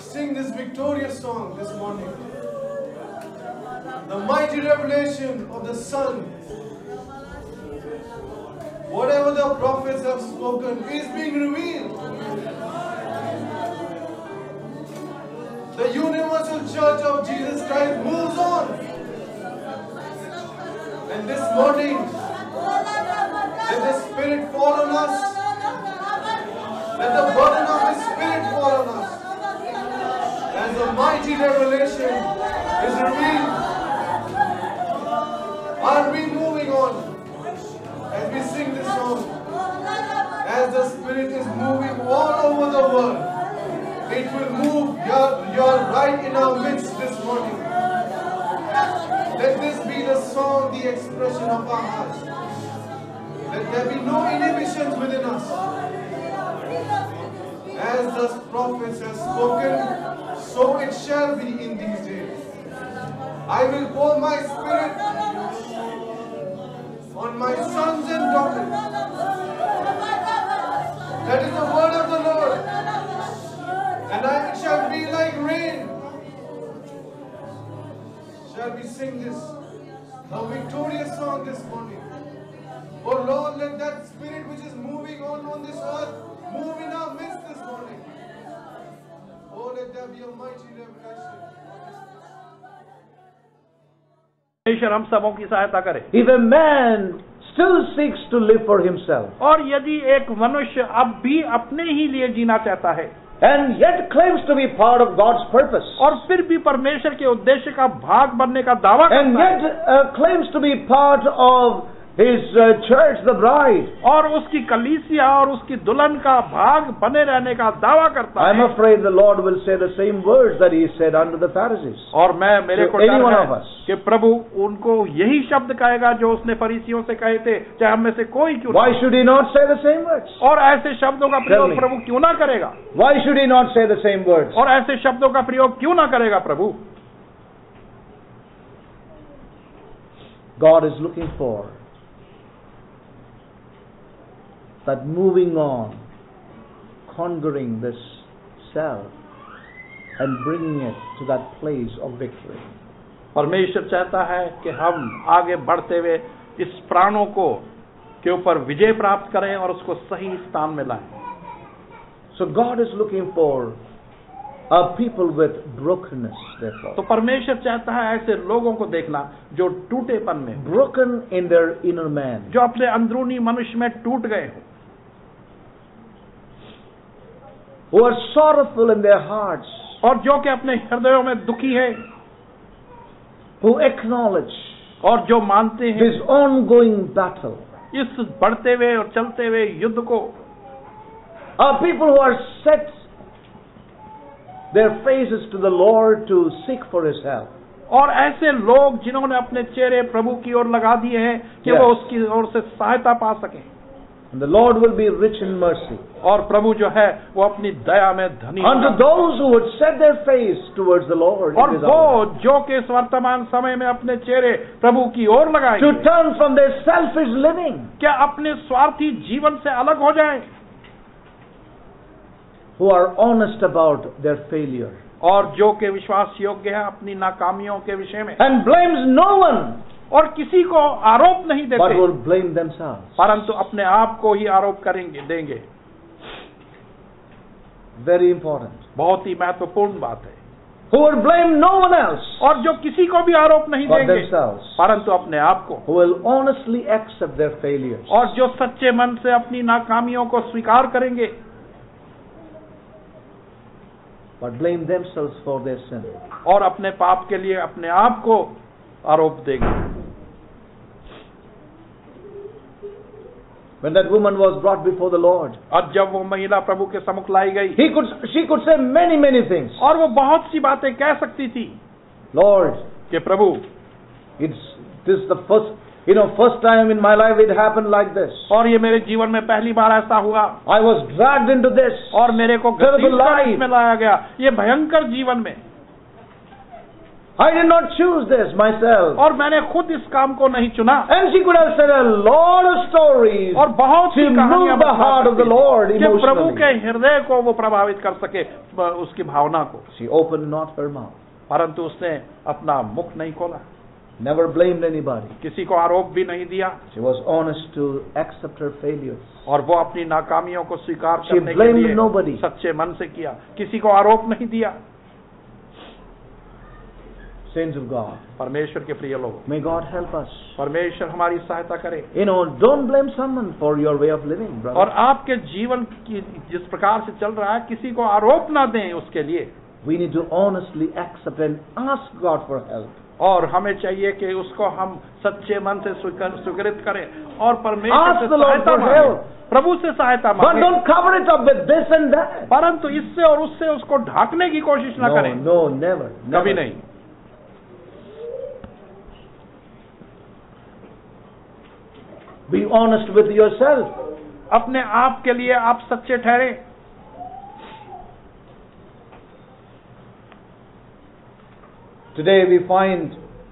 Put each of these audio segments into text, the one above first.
sing this victorious song this morning. The mighty revelation of the Son. Whatever the prophets have spoken is being revealed. The universal church of Jesus Christ moves on. And this morning, let the Spirit fall on us. Let the burden of His Spirit fall on us. As the mighty revelation is revealed, are we moving on? As we sing this song, as the Spirit is moving all over the world, it will move your right in our midst this morning. Let this be the song, the expression of our hearts. Let there be no inhibitions within us. As the prophets have spoken, so it shall be in these days. I will pour my Spirit on my sons and daughters. That is the word of the Lord. And it shall be like rain. Shall we sing this, a victorious song this morning? Oh Lord, let that Spirit which is moving on this earth move in our midst this morning. Oh, let there be a mighty revelation. परमेश्वर हम सबों की सहायता करे। If a man still seeks to live for himself, और यदि एक मनुष्य अब भी अपने ही लिए जीना चाहता है, and yet claims to be part of God's purpose, और फिर भी परमेश्वर के उद्देश्य का भाग बनने का दावा and करता yet है, claims to be part of his church, the bride, और उसकी कलीसिया और उसकी दुल्हन का भाग बने रहने का दावा करता I'm है, afraid the Lord will say the same words that He said unto the Pharisees. और मेरे To को any one डर of है us. कि प्रभु उनको यही शब्द कहेगा जो उसने फरीसियों से कहे थे, चाहे हम में से कोई क्यों Why ना। should He not say the same words? और ऐसे शब्दों का Tell प्रयोग me. प्रभु क्यों ना करेगा? Why should He not say the same words? और ऐसे शब्दों का प्रयोग क्यों ना करेगा प्रभु? God is looking for that moving on, conquering this self and bringing it to that place of victory. परमेश्वर चाहता है कि हम आगे बढ़ते हुए इस प्राणों को के ऊपर विजय प्राप्त करें और उसको सही स्थान में लाएं। So God is looking for a people with brokenness, therefore. तो परमेश्वर चाहता है ऐसे लोगों को देखना जो टूटेपन में, Broken in their inner man. जो अपने अंदरूनी मनुष्य में टूट गए हो, Who are sorrowful in their hearts. और जो कि अपने हृदयों में दुखी है, Who acknowledge और जो मानते हैं this ongoing battle. इस बढ़ते हुए और चलते हुए युद्ध को। Are people who are set their faces to the Lord to seek for His help. और ऐसे लोग जिन्होंने अपने चेहरे प्रभु की ओर लगा दिए हैं कि Yes. वो उसकी ओर से सहायता पा सकें, And the Lord will be rich in mercy. और प्रभु जो है वो अपनी दया में धनी Unto होगा। those who would set their face towards the Lord in और this वो hour. जो कि इस वर्तमान समय में अपने चेहरे प्रभु की ओर To लगाएंगे, turn from their selfish living. क्या अपने स्वार्थी जीवन से अलग हो जाएं, Who are honest about their failure. और जो कि विश्वास योग्य है अपनी नाकामियों के विषय में, And blames no one, और किसी को आरोप नहीं but देते, will blame themselves. परंतु अपने आप को ही आरोप देंगे। Very important. बहुत ही महत्वपूर्ण बात है। Who will blame no one else, और जो किसी को भी आरोप नहीं but देंगे, themselves. परंतु अपने आप को, Who will honestly accept their failures. और जो सच्चे मन से अपनी नाकामियों को स्वीकार करेंगे, But blame themselves for their sin. और अपने पाप के लिए अपने आप को आरोप देंगे। When that woman was brought before the Lord, और जब वो महिला प्रभु के सम्मुख लाई गई, she could say many things. और वो बहुत सी बातें कह सकती थी Lord, कि प्रभु, this is the first time in my life it happened like this. और ये मेरे जीवन में पहली बार ऐसा हुआ, I was dragged into this. और मेरे को Terrible घसीट कर life. इसमें लाया गया, ये भयंकर जीवन में। I did not choose this myself. और मैंने खुद इस काम को नहीं चुना। And she could have said a lot of stories और बहुत सी to कहानियां move the heart of the Lord कि प्रभु emotionally. के हृदय को वो प्रभावित कर सके, उसकी भावना को। She opened not her mouth. परंतु उसने अपना मुख नहीं खोला, Never blamed anybody. किसी को आरोप भी नहीं दिया, She was honest to accept her failures. और वो अपनी नाकामियों को स्वीकार She करने के blamed लिए nobody. सच्चे मन से किया, किसी को आरोप नहीं दिया। Saints of God, परमेश्वर के प्रिय लोग, may God help us. परमेश्वर हमारी सहायता करे। You know, don't blame someone for your way of living, brother. और आपके जीवन की जिस प्रकार से चल रहा है, किसी को आरोप ना दें उसके लिए। We need to honestly accept and ask God for help. और हमें चाहिए कि उसको हम सच्चे मन से स्वीकृत करें और परमेश्वर Ask से the Lord सहायता for मांगे, help. प्रभु से सहायता But मांगे, don't cover it up with this and that. परंतु इससे और उससे उसको ढांकने की कोशिश ना करें। No, never. कभी नहीं। Be honest with yourself. अपने आप के लिए आप सच्चे ठहरे। Today we find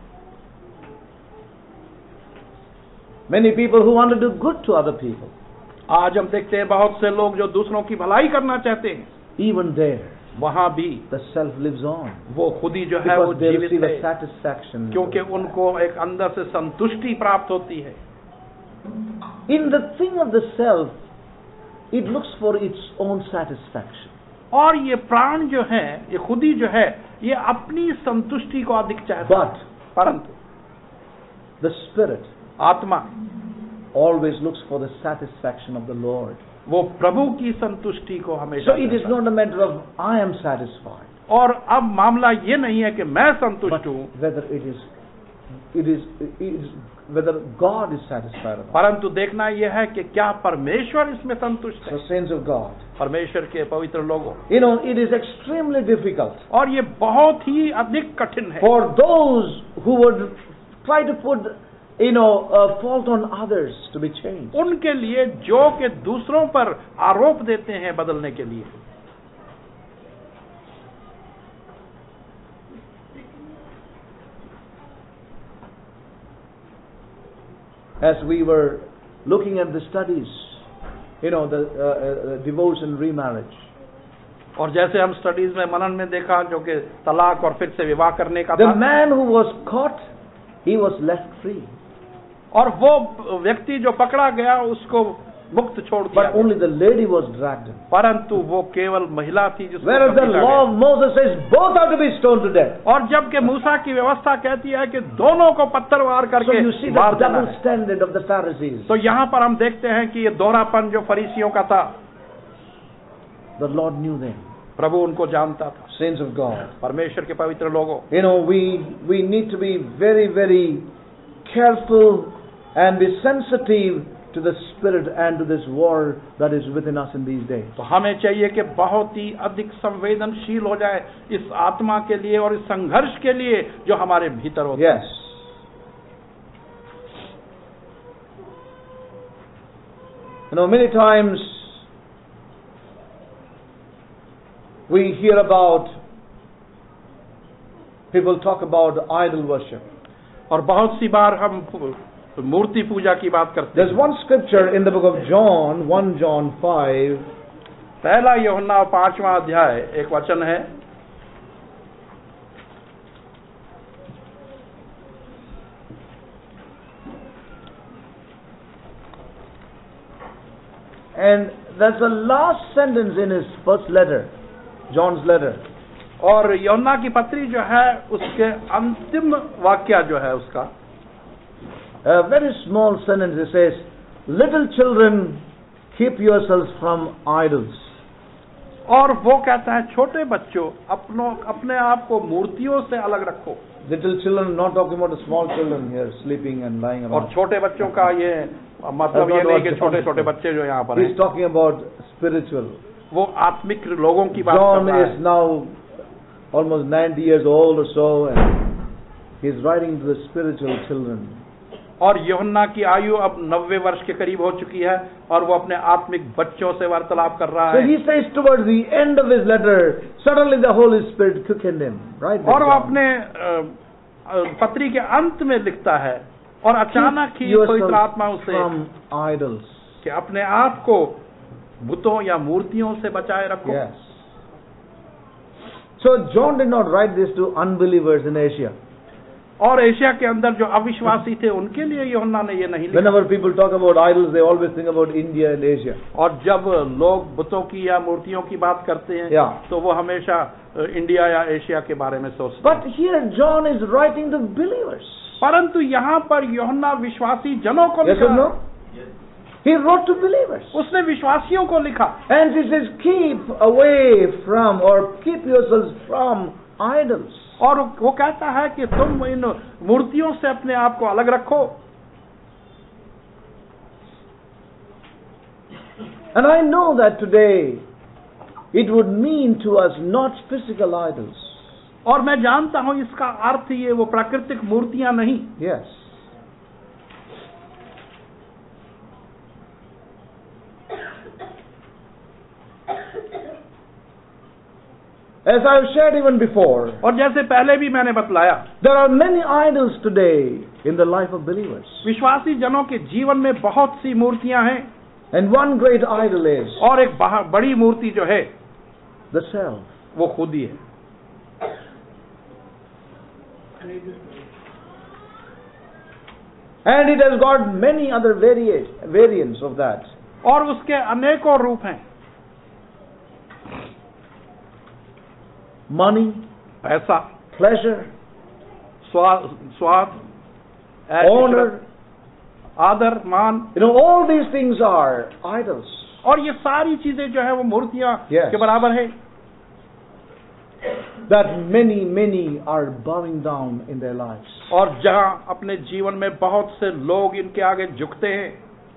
many people who want to do good to other people. आज हम देखते हैं बहुत से लोग जो दूसरों की भलाई करना चाहते हैं, Even there, वहां भी the self lives on. वो खुद ही जो है वो Because they जीवित receive a है, satisfaction. क्योंकि उनको एक अंदर से संतुष्टि प्राप्त होती है। In the thing of the self, it looks for its own satisfaction. और ये प्राण जो है, ये खुद ही जो है, ये अपनी संतुष्टि को अधिक चाहता है। But परंतु the spirit आत्मा always looks for the satisfaction of the Lord. वो प्रभु की संतुष्टि को हमेशा So it is चाहता है। not a matter of I am satisfied, और अब मामला ये नहीं है कि मैं संतुष्ट but हूँ, whether it is whether God is satisfied or not. परंतु देखना यह है कि क्या परमेश्वर इसमें संतुष्ट है। So saints of God, परमेश्वर के पवित्र लोगों, you know, it is extremely difficult और ये बहुत ही अधिक कठिन है for those who would try to put, you know, a fault on others to be changed. उनके लिए जो कि दूसरों पर आरोप देते हैं बदलने के लिए। As we were looking at the studies, you know, the divorce and remarriage, और जैसे हम स्टडीज में मनन में देखा जो कि तलाक और फिर से विवाह करने का the था, man who was caught, he was left free, और वो व्यक्ति जो पकड़ा गया उसको मुक्त छोड़ दिया but गया। only the lady was dragged in. परंतु वो केवल महिला थी जिसको Whereas the पकड़ा law गया। of Moses says both are to be stoned to death. और जबकि मूसा की व्यवस्था कहती है कि दोनों को पत्थर वार So करके you see the मार देना double है। standard of the Pharisees. तो यहाँ पर हम देखते हैं कि ये दोहरापन जो फरीसियों का था, The Lord knew them. प्रभु उनको जानता था। Saints of God. परमेश्वर के पवित्र लोगों, You know, we need to be very, very careful and be sensitive to the spirit and to this war that is within us in these days. तो हमें चाहिए कि बहुत ही अधिक संवेदनशील हो जाए इस आत्मा के लिए और इस संघर्ष के लिए जो हमारे भीतर होता है। Yes. You know, many times we hear about people talk about idol worship. और बहुत सी बार हम मूर्ति पूजा की बात करते There's हैं। one scripture in the book of John, 1 John 5, पहला यूहन्ना 5वां अध्याय एक वचन है, and that's the last sentence in his first letter, John's letter. और यूहन्ना की पत्री जो है उसके अंतिम वाक्य जो है उसका A very small sentence, it says, "Little children, keep yourselves from idols." और वो कहता है छोटे बच्चों अपने आप को मूर्तियों से अलग रखो। Little children, not talking about the small children here sleeping and lying और around. छोटे बच्चों का ये मतलब ये नहीं कि छोटे छोटे बच्चे जो यहाँ पर He's हैं, talking about spiritual. वो आत्मिक लोगों की बात John कर रहा is है। now almost 90 years old or so, and he's writing to the spiritual children. और यूहन्ना की आयु अब 90 वर्ष के करीब हो चुकी है और वो अपने आत्मिक बच्चों से वार्तालाप कर रहा So है। he says towards the end of his letter, suddenly the Holy Spirit quickened him. Right? और वो अपने पत्री के अंत में लिखता है, और अचानक ही पवित्र आत्मा उसे from idols. कि अपने आप को बुतों या मूर्तियों से बचाए रखो। Yes. So John did not write this to unbelievers in Asia. और एशिया के अंदर जो अविश्वासी थे उनके लिए यूहन्ना ने ये नहीं लिखा। Whenever people talk about idols, they always think about India and Asia. और जब लोग बुतों की या मूर्तियों की बात करते हैं Yeah. तो वो हमेशा इंडिया या एशिया के बारे में सोचते हैं। But here John is writing to believers. परंतु यहाँ पर यूहन्ना विश्वासी जनों को Yes लिखा। or no? He wrote to believers. उसने विश्वासियों को लिखा And he says, keep away from or keep yourselves from idols. और वो कहता है कि तुम इन मूर्तियों से अपने आप को अलग रखो। And I know that today it would mean to us not physical idols. और मैं जानता हूं इसका अर्थ ये वो प्राकृतिक मूर्तियां नहीं। Yes. As I have shared even before, और जैसे पहले भी मैंने बतलाया, there are many idols today in the life of believers. विश्वासी जनों के जीवन में बहुत सी मूर्तियां हैं, And one great idol is और एक बड़ी मूर्ति जो है the self. वो खुद ही है। And it has got many other variants of that. और उसके अनेकों रूप हैं। Money, पैसा, pleasure, स्वाद, honor. आदर, मान, You know, all these things are idols. और ये सारी चीजें जो है वो मूर्तियां Yes. के बराबर है। That many are bowing down in their lives. और जहां अपने जीवन में बहुत से लोग इनके आगे झुकते हैं।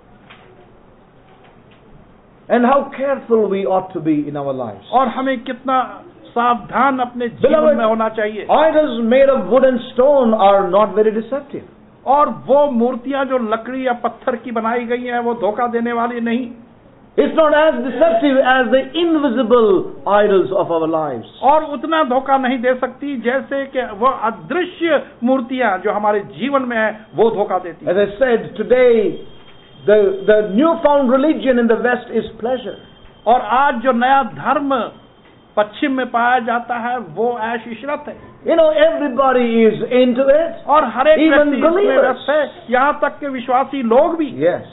And how careful we ought to be in our lives. और हमें कितना सावधान अपने जीवन में होना चाहिए। Idols made of wood and stone are not very deceptive. और वो मूर्तियां जो लकड़ी या पत्थर की बनाई गई हैं वो धोखा देने वाली नहीं। It's not as deceptive as the invisible idols of our lives. और उतना धोखा नहीं दे सकती जैसे कि वो अदृश्य मूर्तियां जो हमारे जीवन में है वो धोखा देती हैं। As I said, today the newfound religion in the West is pleasure. और आज जो नया धर्म पश्चिम में पाया जाता है वो ऐश इशरत है। You know, everybody is into it. और हर एक Even व्यक्ति इसमें believers. व्यस्त है, यहाँ तक के विश्वासी लोग भी। Yes.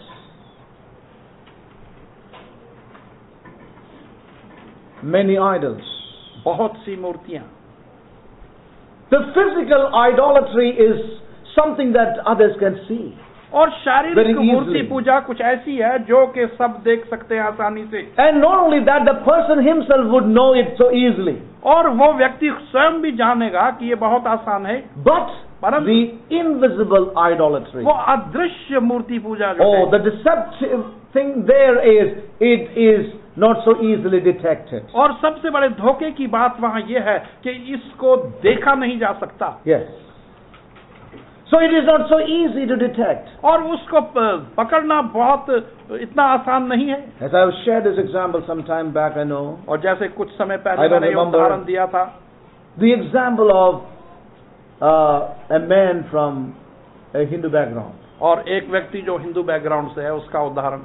Many idols. बहुत सी मूर्तियां। The physical idolatry is something that others can see. और शारीरिक Very easily. मूर्ति पूजा कुछ ऐसी है जो कि सब देख सकते हैं आसानी से। And not only that, the person himself would know it so easily. और वो व्यक्ति स्वयं भी जानेगा कि ये बहुत आसान है। But the invisible idolatry. वो अदृश्य मूर्ति पूजा जो Oh, है, the deceptive thing there is, it is not so easily detected. और सबसे बड़े धोखे की बात वहाँ ये है कि इसको देखा नहीं जा सकता। Yes. So it is not so easy to detect. और उसको पकड़ना बहुत इतना आसान नहीं है। As I have shared this example some time back, I know. और जैसे कुछ समय I पहले don't मैंने ये remember. उदाहरण दिया था, The example of a man from a Hindu background. और एक व्यक्ति जो हिंदू बैकग्राउंड से है उसका उदाहरण।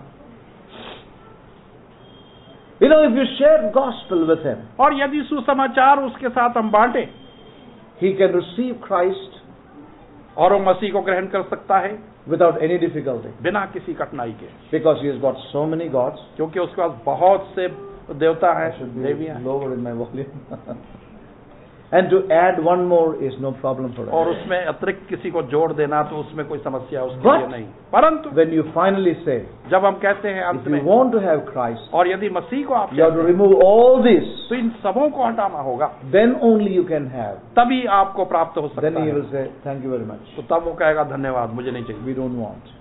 You know, if you share gospel with him, और यदि सुसमाचार उसके साथ हम बांटे he can receive Christ और वो मसीह को ग्रहण कर सकता है without any difficulty. बिना किसी कठिनाई के, Because he has got so many gods. क्योंकि उसके पास बहुत से देवता I हैं, should be देवियां हैं। lower in my volume. And to add one more is no problem for और us. उसमें अतिरिक्त किसी को जोड़ देना तो उसमें कोई समस्या उसके But लिए नहीं। परंतु When you finally say, जब हम कहते हैं if अंत you में, want to have Christ, और यदि मसीह को आप you have to चाहते हैं, remove all this, तो इन सबों को हटाना होगा, then only you can have. तभी आपको प्राप्त हो Then सकता he है। will say, thank you very much. तो तब वो कहेगा धन्यवाद, मुझे नहीं चाहिए। We don't want.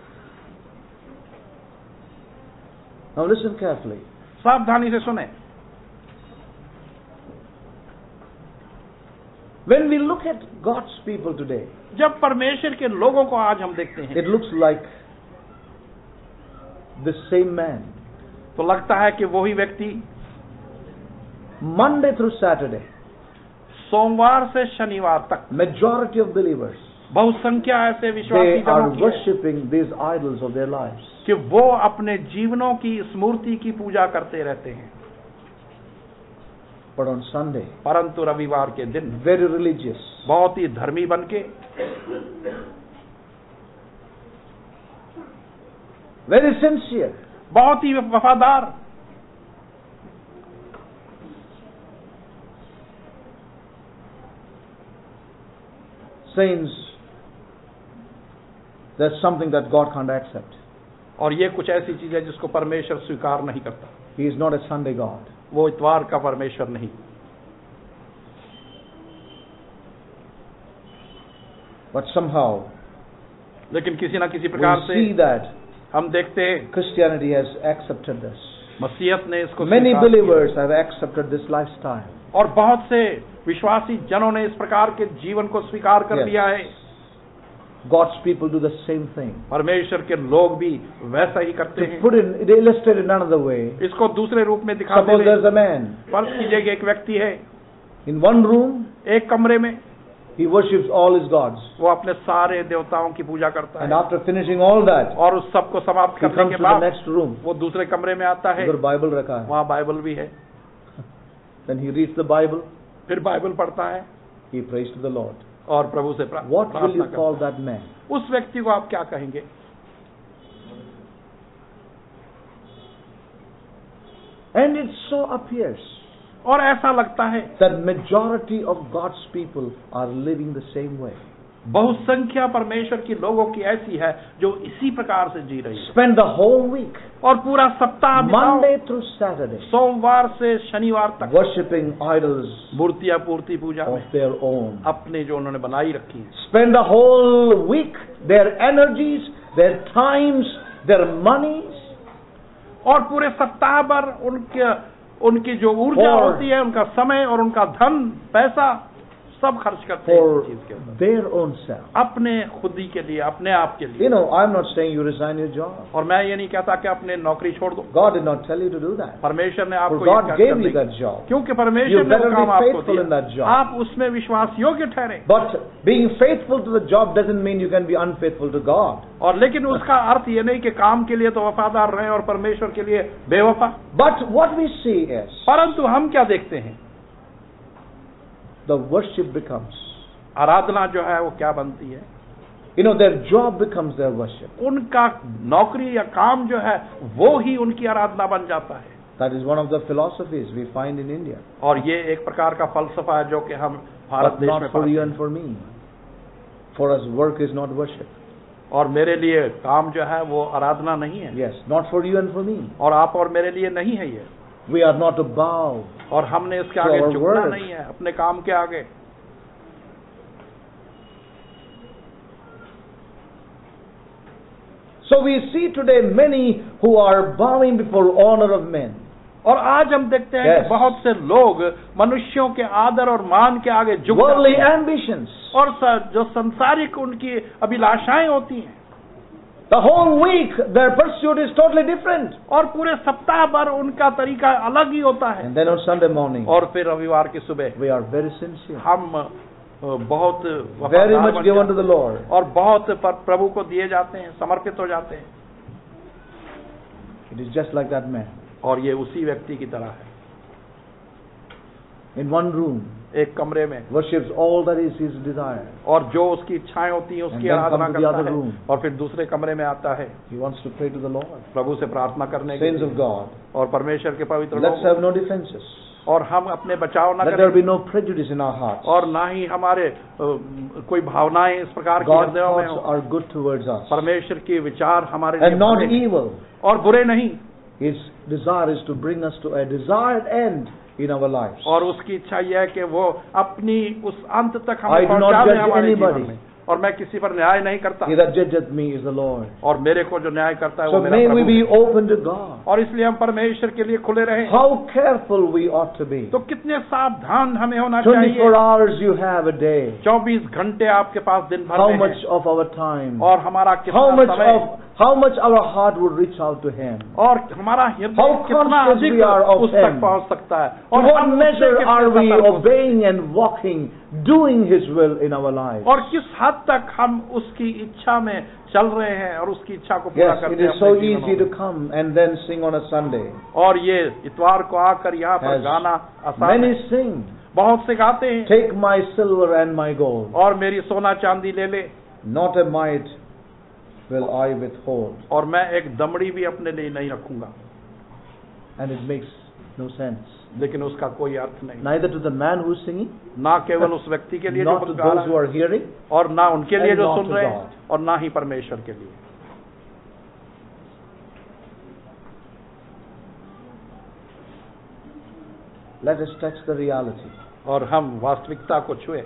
Now listen carefully. सावधानी से सुने। When we look at God's people today, जब परमेश्वर के लोगों को आज हम देखते हैं, it looks like the same man. तो लगता है कि वही व्यक्ति Monday through Saturday, सोमवार से शनिवार तक majority of believers, बहुसंख्या ऐसे विश्वासी they are जनों की है worshipping these idols of their lives. कि वो अपने जीवनों की इस मूर्ति की पूजा करते रहते हैं, But on Sunday, परंतु रविवार के दिन very religious, बहुत ही धर्मी बनके, very sincere, बहुत ही वफादार, saints, there's something that God can't accept. और ये कुछ ऐसी चीज है जिसको परमेश्वर स्वीकार नहीं करता। He is not a Sunday God. वो इतवार का परमेश्वर नहीं। But somehow, लेकिन किसी न किसी we प्रकार से see that हम देखते हैं Christianity has accepted this. मसीहत ने इसको Many स्वीकार किया। believers have accepted this lifestyle. और बहुत से विश्वासी जनों ने इस प्रकार के जीवन को स्वीकार कर Yes. लिया है। God's people do the same thing. परमेश्वर के लोग भी वैसा ही करते To हैं। put it illustrated in another way, इसको दूसरे रूप में दिखाते suppose हुए there's a man फर्ज कीजिए कि एक व्यक्ति है, in one room, एक कमरे में he worships all his gods. वो अपने सारे देवताओं की पूजा करता And है, after finishing all that, और उस सब को समाप्त he करने comes के to the बाद next room, वो दूसरे कमरे में आता है, उधर Bible रखा है. वहाँ बाइबल भी है, Then he reads the Bible, फिर बाइबल पढ़ता है he prays to the Lord. और प्रभु से What will प्रार्थना you करता call that man? है। उस व्यक्ति को आप क्या कहेंगे? And it so appears और ऐसा लगता है that majority of God's people are living the same way. बहुसंख्या परमेश्वर की लोगों की ऐसी है जो इसी प्रकार से जी रही है, Spend the whole week, और पूरा सप्ताह बिताओ, Monday through Saturday, सोमवार से शनिवार तक worshipping idols मूर्तियां पूर्ति पूजा में of their own. अपने जो उन्होंने बनाई रखी है। Spend the whole week, their energies, their times, their monies, और पूरे सप्ताह भर उनकी जो ऊर्जा For- होती है, उनका समय और उनका धन पैसा सब खर्च करते हैं for इस चीज के ऊपर, their own self. अपने खुद ही के लिए, अपने आप के लिए। You know, I'm not saying you resign your job. और मैं ये नहीं कहता कि अपने नौकरी छोड़ दो, God did not tell you to do that. परमेश्वर ने For आपको God ये gave करने you की- that job. क्योंकि You परमेश्वर ने better वो काम be आपको faithful in that दिया, job. आप उसमें विश्वास योग्य ठहरे। But being faithful to the job doesn't mean you can be unfaithful to God. और लेकिन उसका अर्थ ये नहीं कि काम के लिए तो वफादार रहें और परमेश्वर के लिए बेवफा। But what we see is परंतु हम क्या देखते हैं? the worship becomes, आराधना जो है वो क्या बनती है? you know, their job becomes their worship. उनका नौकरी या काम जो है वो ही उनकी आराधना बन जाता है। That is one of the philosophies we find in India. और ये एक प्रकार का फलसफा है जो कि हम भारत But देश में not for पाते you हैं। and for me. For us, work is not worship. और मेरे लिए काम जो है वो आराधना नहीं है, Yes, not for you and for me. और आप और मेरे लिए नहीं है ये, We are not to bow. और हमने इसके To आगे our झुकना work. नहीं है, अपने काम के आगे। So we see today many who are bowing before honor of men. और आज हम देखते हैं Yes. कि बहुत से लोग मनुष्यों के आदर और मान के आगे झुक Worldly जाते हैं, ambitions. और जो संसारिक उनकी अभिलाषाएं होती हैं, The whole week their pursuit is totally different. और पूरे सप्ताह भर उनका तरीका अलग ही होता है। And then on Sunday morning, और फिर रविवार की सुबह we are very sincere. हम बहुत Very वफादार much बन given जाते to the Lord. हैं और बहुत प्रभु को दिए जाते हैं, समर्पित हो जाते हैं। It is just like that man. और ये उसी व्यक्ति की तरह है, In one room, एक कमरे में, worships all that is his desire. और जो उसकी इच्छाएं होती हैं उसकी And then Aradhana come to the करता other है, room. और फिर दूसरे कमरे में आता है He wants to pray to the Lord. प्रभु से प्रार्थना करने के Saints of लिए, God, और परमेश्वर के पवित्र let's लोग, have no defenses. और हम अपने बचाव न Let there be करें, no prejudice in our hearts. और ना ही हमारे कोई भावनाएं इस प्रकार की God's हृदयों में thoughts हो। are good towards us परमेश्वर के विचार हमारे and लिए not भले हैं evil. और बुरे नहीं, His desire is to bring us to a desired end in our lives. और उसकी इच्छा यह है कि वो अपनी उस अंत तक I हमें do not पहुंचा दे judge हमारे anybody. जीवन में। और मैं किसी पर न्याय नहीं करता, He that judgeth me is the Lord. और मेरे को जो न्याय करता है So वो मेरा may we प्रभु be है। open to God. और इसलिए हम परमेश्वर के लिए खुले रहें। How careful we ought to be. तो कितने सावधान हमें होना 24 चाहिए। hours you have a day. 24 घंटे आपके पास दिन भर How में much है, of our time? और हमारा How कितना how समय much our heart would reach out to Him? और हमारा How हृदय कितना conscious we are अधिक of उस तक Him. पहुंच सकता है, To और what हम उससे measure कितने are we सतर्क हो सकते obeying and walking, doing His will in our lives? हैं, और किस हद तक हम उसकी इच्छा में चल रहे हैं और उसकी इच्छा को पूरा Yes, करते it हैं is so अपने easy जीवनों to come and then sing on a Sunday. में। और ये इतवार को आकर यहाँ पर As गाना आसान many है, sing, बहुत से गाते हैं, take my silver and my gold, और मेरी सोना चांदी ले ले, not a mite will I withhold. और मैं एक दमड़ी भी अपने लिए नहीं रखूंगा। And it makes no sense. लेकिन उसका कोई अर्थ नहीं, Neither to the man who is singing, ना केवल उस व्यक्ति के लिए जो not to कुछ गा those who रहा are hearing. है, और ना उनके लिए and जो not सुन to रहे God. हैं, और ना ही परमेश्वर के लिए। Let us touch the reality. और हम वास्तविकता को छुए।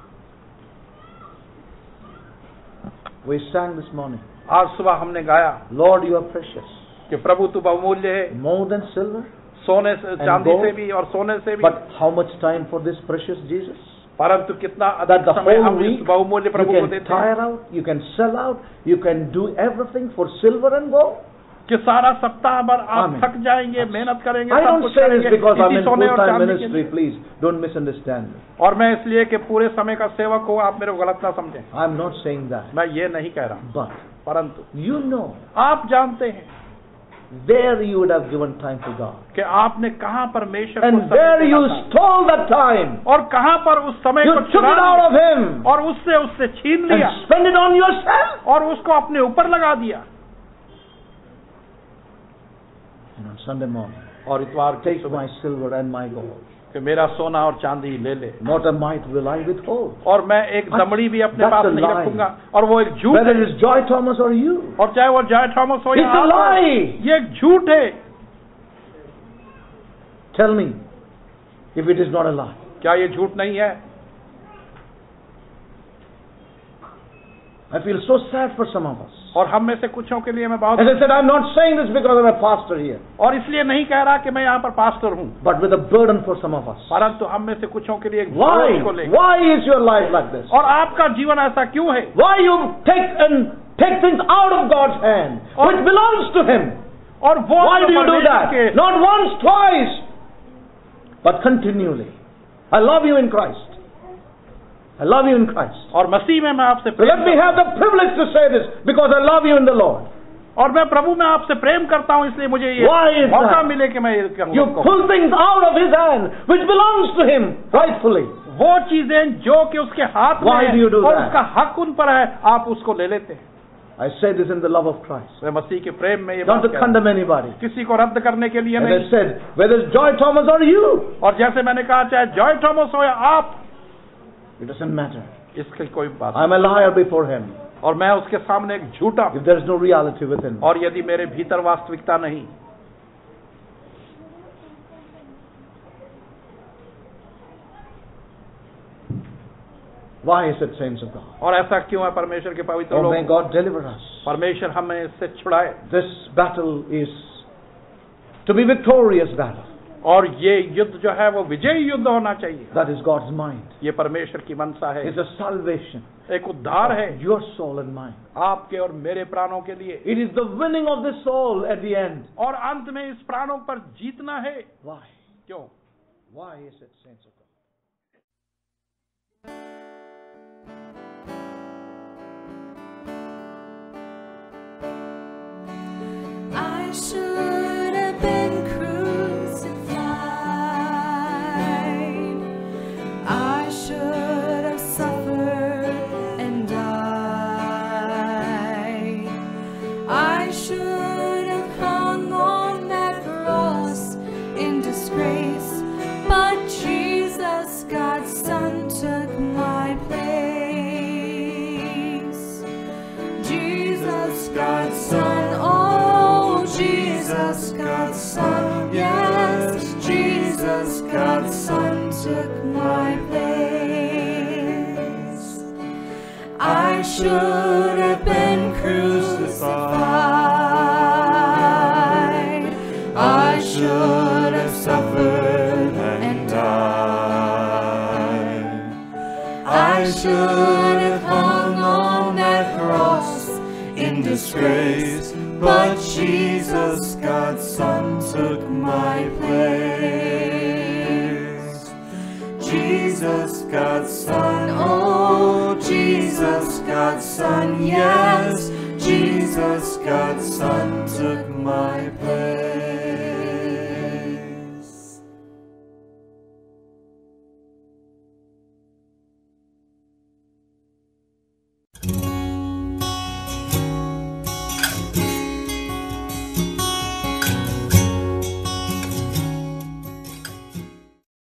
We sang this morning, आज सुबह हमने गाया Lord, you are precious, कि प्रभु तू बहुमूल्य है, more than silver. सोने से, चांदी gold. से भी और सोने से भी, But how much time for this precious Jesus? परंतु कितना That अधिक the समय whole हम इस week बहुमूल्य you प्रभु को can देते हैं, tire out, you can sell out, you can do everything for silver and gold. कि सारा सप्ताह भर आप Amen. थक जाएंगे, मेहनत करेंगे, I सब don't कुछ say this करेंगे because I'm इसी in सोने और full-time चांदी के ministry. लिए। Please don't misunderstand me. और मैं इसलिए कि पूरे समय का सेवक हो, आप मेरे को गलत ना समझें, I'm not saying that. मैं ये नहीं कह रहा, But परंतु you know आप जानते हैं where you would have given time to God. कि आपने कहाँ परमेश्वर को And समय where देना you था, stole that time. और कहाँ पर उस समय You को took चुरा it out लिया, of Him और उससे छीन लिया, and spent it on yourself. और उसको अपने ऊपर लगा दिया। And on Sunday morning, और इतवार के take my silver and my gold. कि मेरा सोना और चांदी ले ले, Not a mite will I withhold. और मैं एक दमड़ी भी अपने That's पास a नहीं lie. रखूंगा। और वो एक झूठ Whether है, it is Joy Thomas or you, और चाहे वो जॉय थॉमस हो या it's a आप हो, lie. ये एक झूठ है। Tell me if it is not a lie. क्या ये झूठ नहीं है? I feel so sad for some of us. और हम में से कुछों के लिए मैं बहुत, As I said, I'm not saying this because I'm a pastor here, और इसलिए नहीं कह रहा कि मैं यहाँ पर पास्टर हूँ, but with a burden for some of us. परंतु हम में से कुछों के लिए एक Why? बोझ को लेकर। Why is your life like this? और आपका जीवन ऐसा क्यों है? Why you take things out of God's hand, which belongs to Him? और वो Why do you do परमेश्वर that? के- Not once, twice, but continually. I love you in Christ. I love you in Christ. और मसीह में मैं आपसे So प्रेम let me करता have the privilege to say this because I love you in the Lord. हूं, और मैं प्रभु में आपसे प्रेम करता हूं, इसलिए मुझे ये Why is मौका that? मिले कि मैं ये कहूं You आपको। pull things out of His hand, which belongs to Him rightfully. वो चीजें जो कि उसके हाथ में Why है do you do और that? उसका हक उन पर है, आप उसको ले लेते हैं। I say this in the love of Christ, मैं मसीह के प्रेम में ये not बात to कह रहा हूं। condemn anybody. किसी को रद्द करने के लिए As I नहीं। said, whether it's Joy Thomas or you, और जैसे मैंने कहा, चाहे जॉय थॉमस हो या आप, it doesn't matter. इसकी कोई बात I'm a liar before Him नहीं। और मैं उसके सामने एक झूठा हूं, if there is no reality within me. और यदि मेरे भीतर वास्तविकता नहीं। Why is it, saints of God? और ऐसा क्यों है परमेश्वर के पवित्र Oh, may लोग? God deliver us. परमेश्वर हमें इससे छुड़ाए। This battle is to be victorious battle. और ये युद्ध जो है वो विजयी युद्ध होना चाहिए। That is God's mind. ये परमेश्वर की मनसा है, It's a salvation एक उद्धार है of your soul and mine. आपके और मेरे प्राणों के लिए। It is the winning of the soul at the end. और अंत में इस प्राणों पर जीतना है। Why? क्यों? Why is it, saints of God? I should have been crucified. I should have suffered and died. I should have hung on that cross in disgrace, but Jesus, God's Son, took my place. Jesus, God's Son, oh Jesus. should have been crucified. I should have suffered and died. I should have hung on that cross in disgrace, but Jesus, God's Son, took my place. Jesus, God's Son, oh Jesus, God's Son, yes, Jesus, God's Son, took my place.